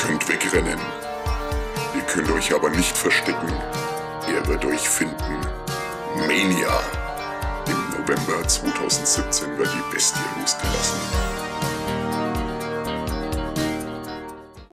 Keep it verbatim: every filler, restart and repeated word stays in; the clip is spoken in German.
könnt wegrennen. Ihr könnt euch aber nicht verstecken. Er wird euch finden. Mania. Im November zweitausendsiebzehn wird die Bestie losgelassen.